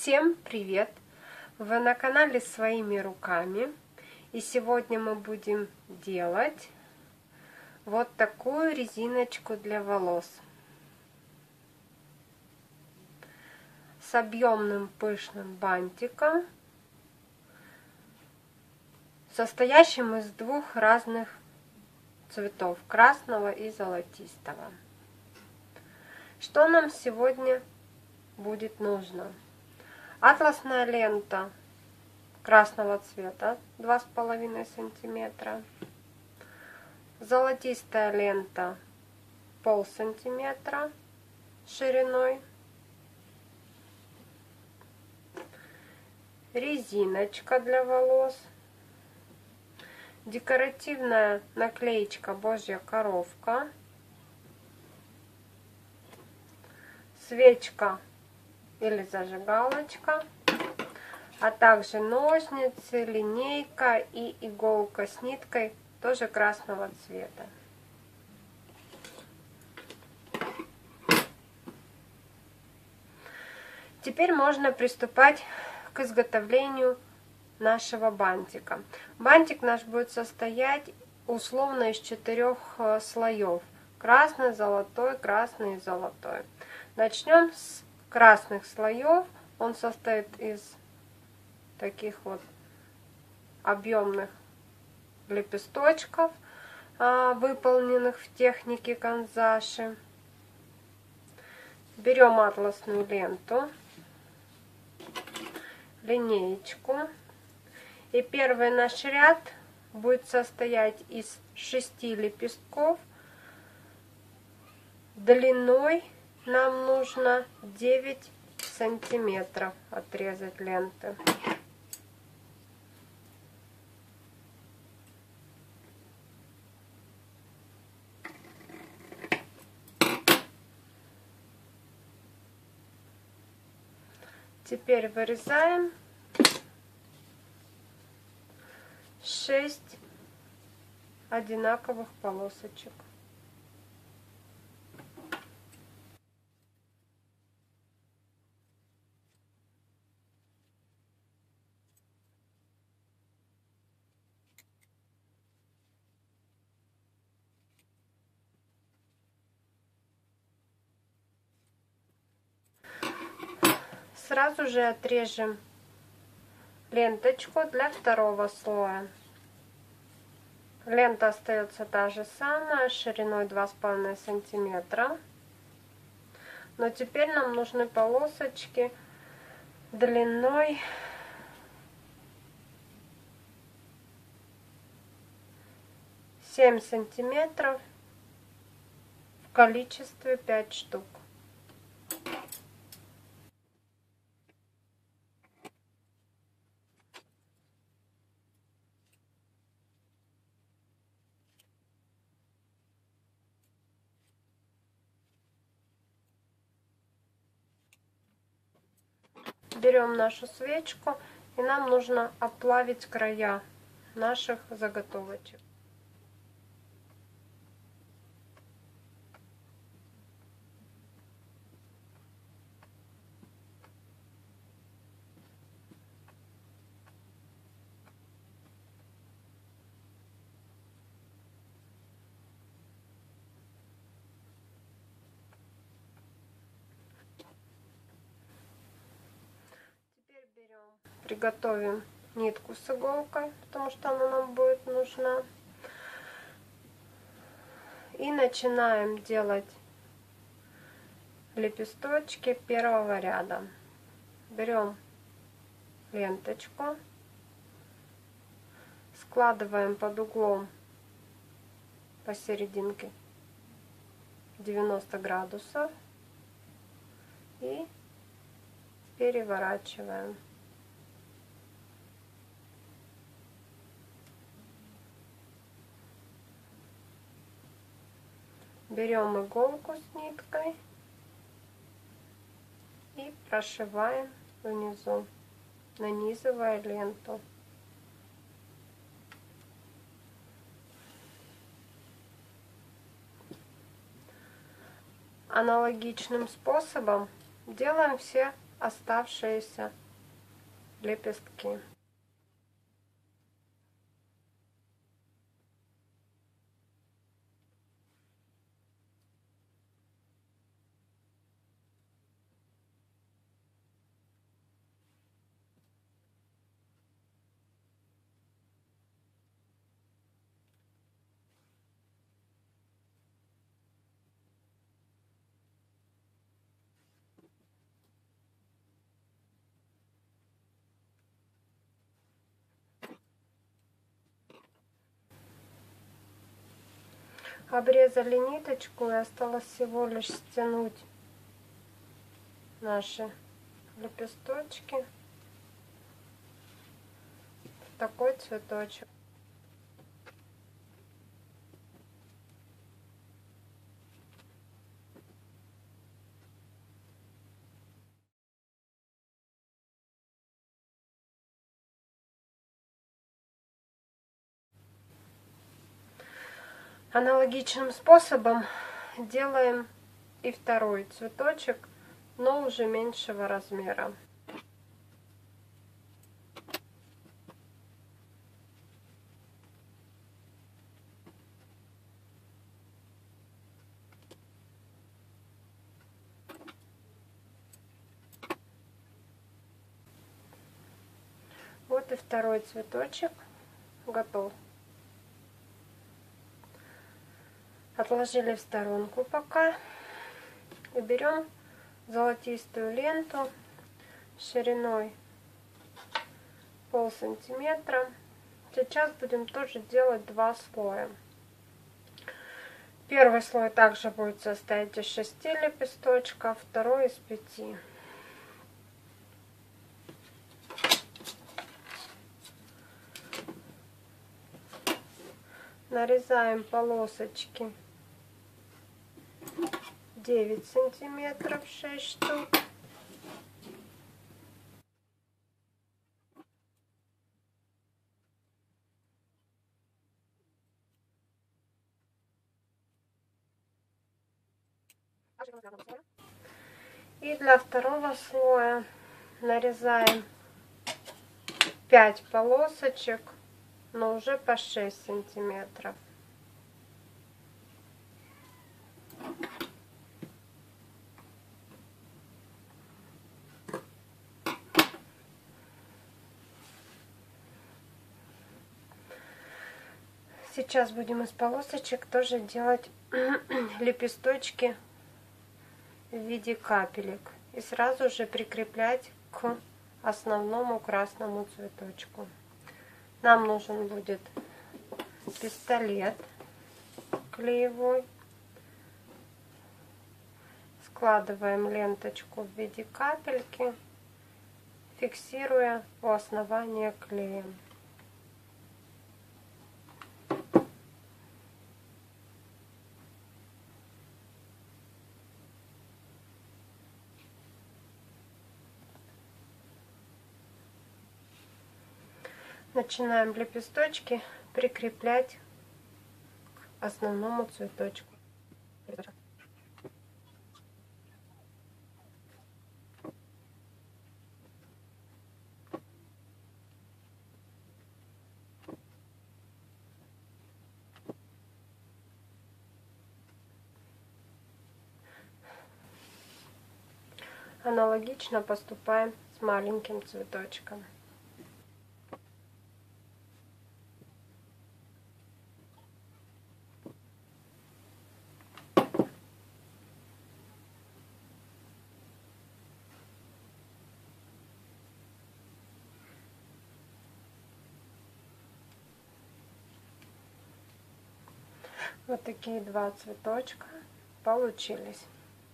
Всем привет! Вы на канале Своими руками, и сегодня мы будем делать вот такую резиночку для волос с объемным пышным бантиком, состоящим из двух разных цветов, красного и золотистого. Что нам сегодня будет нужно? Атласная лента красного цвета 2,5 сантиметра, золотистая лента 0,5 сантиметра шириной, резиночка для волос, декоративная наклеечка Божья коровка, свечка или зажигалочка, а также ножницы, линейка и иголка с ниткой тоже красного цвета. Теперь можно приступать к изготовлению нашего бантика. Бантик наш будет состоять условно из 4 слоев. Красный, золотой, красный и золотой. Начнем с красных слоев. Он состоит из таких вот объемных лепесточков, выполненных в технике канзаши. Берем атласную ленту, линеечку, и первый наш ряд будет состоять из 6 лепестков. Длиной нам нужно 9 сантиметров отрезать ленты. Теперь вырезаем 6 одинаковых полосочек. Сразу же отрежем ленточку для второго слоя. Лента остается та же самая, шириной 2,5 сантиметра. Но теперь нам нужны полосочки длиной 7 сантиметров в количестве 5 штук. Берем нашу свечку, и нам нужно оплавить края наших заготовочек. Приготовим нитку с иголкой, потому что она нам будет нужна. И начинаем делать лепесточки первого ряда. Берем ленточку, складываем под углом посерединке 90 градусов и переворачиваем. Берем иголку с ниткой и прошиваем внизу, нанизывая ленту. Аналогичным способом делаем все оставшиеся лепестки. Обрезали ниточку, и осталось всего лишь стянуть наши лепесточки в такой цветочек. Аналогичным способом делаем и второй цветочек, но уже меньшего размера. Вот и второй цветочек готов. Отложили в сторонку пока. И берем золотистую ленту шириной полсантиметра. Сейчас будем тоже делать два слоя. Первый слой также будет состоять из 6 лепесточков, второй из 5. Нарезаем полосочки 9 сантиметров, 6 штук. И для второго слоя нарезаем 5 полосочек, но уже по 6 сантиметров. Сейчас будем из полосочек тоже делать лепесточки в виде капелек и сразу же прикреплять к основному красному цветочку. Нам нужен будет пистолет клеевой. Складываем ленточку в виде капельки, фиксируя у основания клеем. Начинаем лепесточки прикреплять к основному цветочку. Аналогично поступаем с маленьким цветочком. Вот такие два цветочка получились.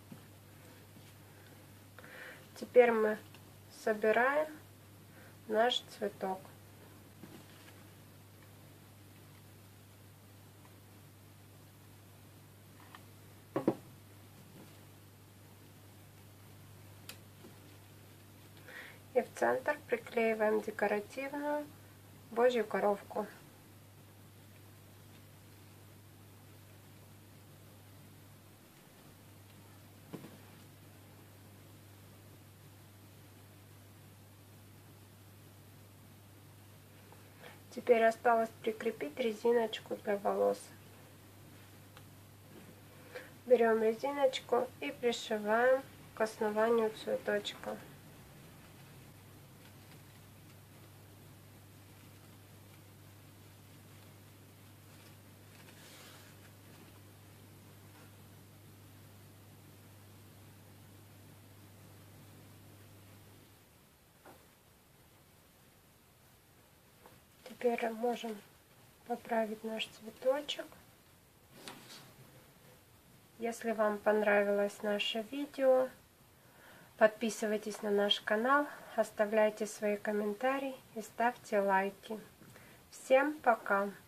Теперь мы собираем наш цветок. И в центр приклеиваем декоративную божью коровку. Теперь осталось прикрепить резиночку для волос. Берем резиночку и пришиваем к основанию цветочка. Теперь можем поправить наш цветочек. Если вам понравилось наше видео, подписывайтесь на наш канал, оставляйте свои комментарии и ставьте лайки. Всем пока!